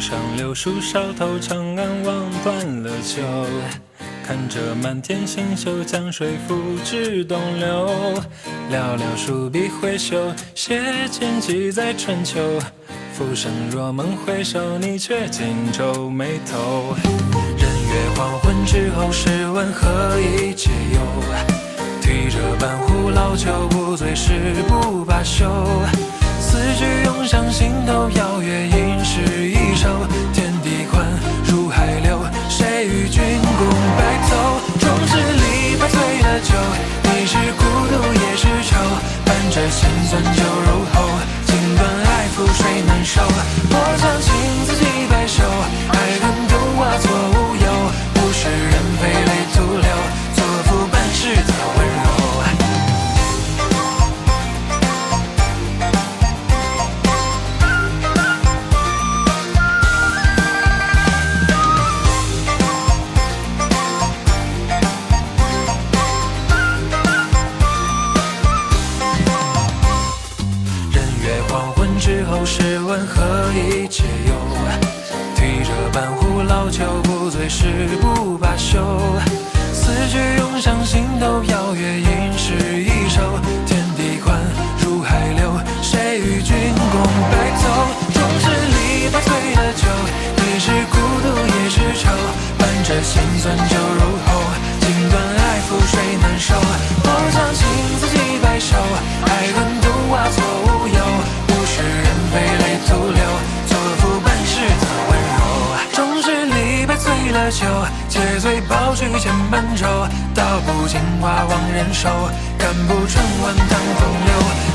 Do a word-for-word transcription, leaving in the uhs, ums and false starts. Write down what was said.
上柳树梢头，长安望断了秋。看着满天星宿，江水付至东流。寥寥数笔挥袖，写尽记在春秋。浮生若梦回首，你却紧皱眉头。人月黄昏之后，试问何以解忧？提着半壶老酒，不醉时不罢休。思绪涌上心头，邀月应是一首。天地宽，如海流，谁与君共白头？壮士离别醉了酒，你是孤独也是愁。伴着辛酸酒入喉，情断爱负谁难受？我将情字几百首，爱恨都化作乌有。不是人非泪徒流，作赋半世的温柔。之后试问何以解忧？提着半壶老酒，不醉时不罢休。思绪涌上心头，邀月应是一首。天地宽，如海流，谁与君共白头？壮士离别醉了酒，你是孤独也是愁。伴着辛酸酒入喉，情断爱负谁难受？我将情字几百首，爱恨都化作乌有。是人非泪徒流，作赋半世的温柔。终是离别醉了酒，借醉抱去千般愁。道不尽花望人手，看不穿万趟风流。